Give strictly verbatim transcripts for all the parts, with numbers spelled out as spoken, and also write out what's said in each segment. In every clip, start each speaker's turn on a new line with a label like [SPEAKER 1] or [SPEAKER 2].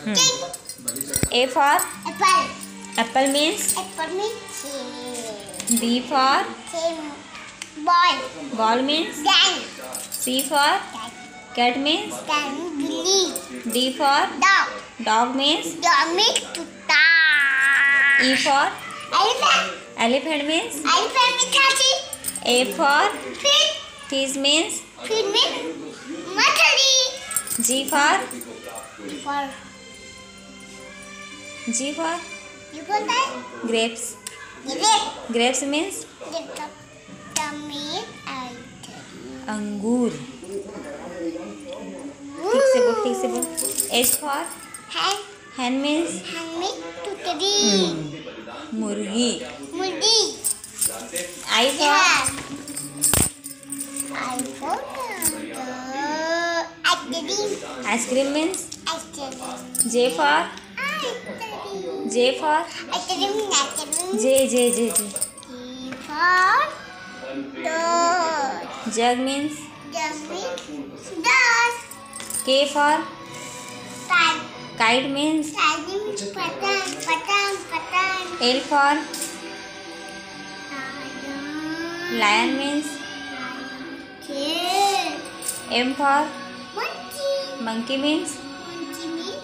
[SPEAKER 1] A for
[SPEAKER 2] apple.
[SPEAKER 1] apple means
[SPEAKER 2] Apple means
[SPEAKER 1] B for
[SPEAKER 2] ball.
[SPEAKER 1] ball means
[SPEAKER 2] Gang.
[SPEAKER 1] C for cat means
[SPEAKER 2] Gang. Billy.
[SPEAKER 1] D for
[SPEAKER 2] Dog.
[SPEAKER 1] dog means
[SPEAKER 2] Dog means kuta.
[SPEAKER 1] E for
[SPEAKER 2] Elephant.
[SPEAKER 1] elephant means
[SPEAKER 2] Elephant means hathi.
[SPEAKER 1] A for
[SPEAKER 2] Fish.
[SPEAKER 1] fish means
[SPEAKER 2] Fish means मछली.
[SPEAKER 1] G for
[SPEAKER 2] For
[SPEAKER 1] G for
[SPEAKER 2] you बोलता है
[SPEAKER 1] grapes
[SPEAKER 2] grape.
[SPEAKER 1] grapes means
[SPEAKER 2] Grape का का mean item.
[SPEAKER 1] अंगूर ठीक से बोल ठीक से बोल H for
[SPEAKER 2] Hand.
[SPEAKER 1] hen means
[SPEAKER 2] Hand means tutri.
[SPEAKER 1] मुर्गी
[SPEAKER 2] मुर्गी.
[SPEAKER 1] I for
[SPEAKER 2] iPhone. Ice
[SPEAKER 1] ice cream means
[SPEAKER 2] cream.
[SPEAKER 1] J for J for
[SPEAKER 2] Ice cream. Ice cream.
[SPEAKER 1] J J J J
[SPEAKER 2] For dog.
[SPEAKER 1] jug means
[SPEAKER 2] Dog means dog.
[SPEAKER 1] K for
[SPEAKER 2] Kite.
[SPEAKER 1] kite means
[SPEAKER 2] Kite means patang. Patang. Patang.
[SPEAKER 1] L for
[SPEAKER 2] Lion.
[SPEAKER 1] lion means
[SPEAKER 2] Kid.
[SPEAKER 1] M for
[SPEAKER 2] Monkey.
[SPEAKER 1] monkey means
[SPEAKER 2] Monkey means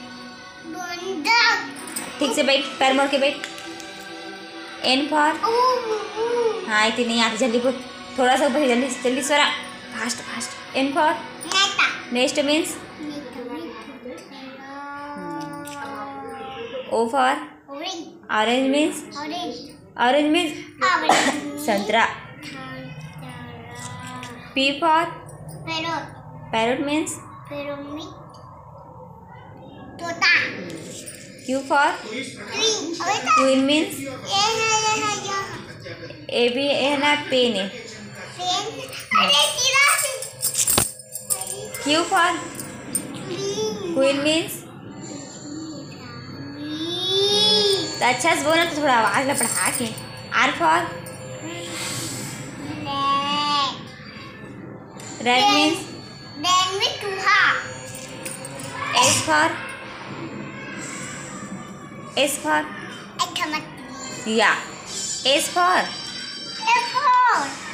[SPEAKER 2] dog.
[SPEAKER 1] ठीक से बैठ पैर मोड़ के बैठ N for
[SPEAKER 2] Ooh, ooh.
[SPEAKER 1] हाँ इतनी नहीं आती जल्दी बोल थोड़ा सा ऊपर जल्दी जल्दी स्वरा fast fast N for
[SPEAKER 2] Neta.
[SPEAKER 1] next means O for
[SPEAKER 2] Orange.
[SPEAKER 1] orange means
[SPEAKER 2] Orange.
[SPEAKER 1] orange means
[SPEAKER 2] Orange.
[SPEAKER 1] संतरा P for
[SPEAKER 2] Parrot.
[SPEAKER 1] parrot means
[SPEAKER 2] Parrot means तोता.
[SPEAKER 1] Q for
[SPEAKER 2] Queen. अबे
[SPEAKER 1] queen means
[SPEAKER 2] ये है ये है ये.
[SPEAKER 1] A B है ना पेन है
[SPEAKER 2] Pen. अरे कीड़ा.
[SPEAKER 1] Q for
[SPEAKER 2] Queen.
[SPEAKER 1] queen means तो अच्छा से बोलना तो थोड़ा आवाज लपड़ा के R for
[SPEAKER 2] Red.
[SPEAKER 1] red means
[SPEAKER 2] Then with चूहा.
[SPEAKER 1] S for S for
[SPEAKER 2] अच्छा मछली.
[SPEAKER 1] yeah S for
[SPEAKER 2] F for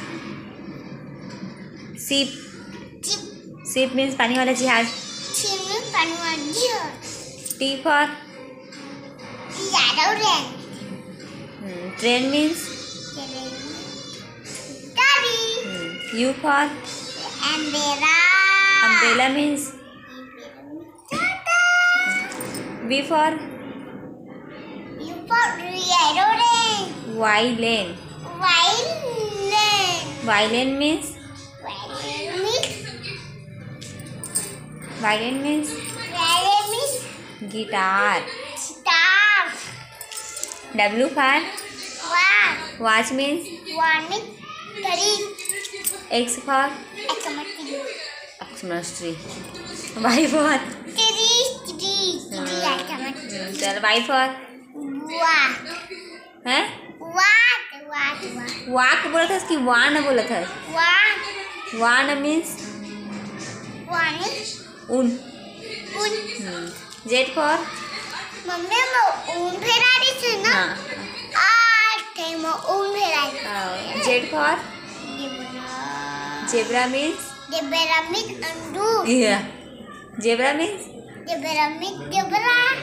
[SPEAKER 1] ship
[SPEAKER 2] chip.
[SPEAKER 1] ship means पानी वाला जहाज
[SPEAKER 2] Chimney panwadiyo.
[SPEAKER 1] T for
[SPEAKER 2] Yellow red.
[SPEAKER 1] hmm, train means
[SPEAKER 2] Daddy.
[SPEAKER 1] hmm, U for
[SPEAKER 2] Umbrella.
[SPEAKER 1] umbrella means
[SPEAKER 2] Tata.
[SPEAKER 1] V for
[SPEAKER 2] You for yellow red.
[SPEAKER 1] violin
[SPEAKER 2] Violin.
[SPEAKER 1] violin means
[SPEAKER 2] Violin means
[SPEAKER 1] violin means
[SPEAKER 2] violin means
[SPEAKER 1] guitar
[SPEAKER 2] star.
[SPEAKER 1] W for
[SPEAKER 2] One.
[SPEAKER 1] watch means
[SPEAKER 2] One means three.
[SPEAKER 1] X for
[SPEAKER 2] Exclamation.
[SPEAKER 1] Xmas Y for
[SPEAKER 2] Three. Three. Three. Exclamation.
[SPEAKER 1] चल Y for
[SPEAKER 2] One.
[SPEAKER 1] हैं
[SPEAKER 2] What? What? What?
[SPEAKER 1] वाक बोला था इसकी वान बोला था
[SPEAKER 2] One.
[SPEAKER 1] One means
[SPEAKER 2] One is
[SPEAKER 1] उन
[SPEAKER 2] un.
[SPEAKER 1] Z for
[SPEAKER 2] mummy मैं ऊन फेरा रही थी ना.
[SPEAKER 1] हाँ
[SPEAKER 2] आज थे मैं ऊन फेरा रही.
[SPEAKER 1] Z for
[SPEAKER 2] Zebra.
[SPEAKER 1] zebra means
[SPEAKER 2] Zebra means अंडू.
[SPEAKER 1] yeah zebra means
[SPEAKER 2] Zebra means zebra.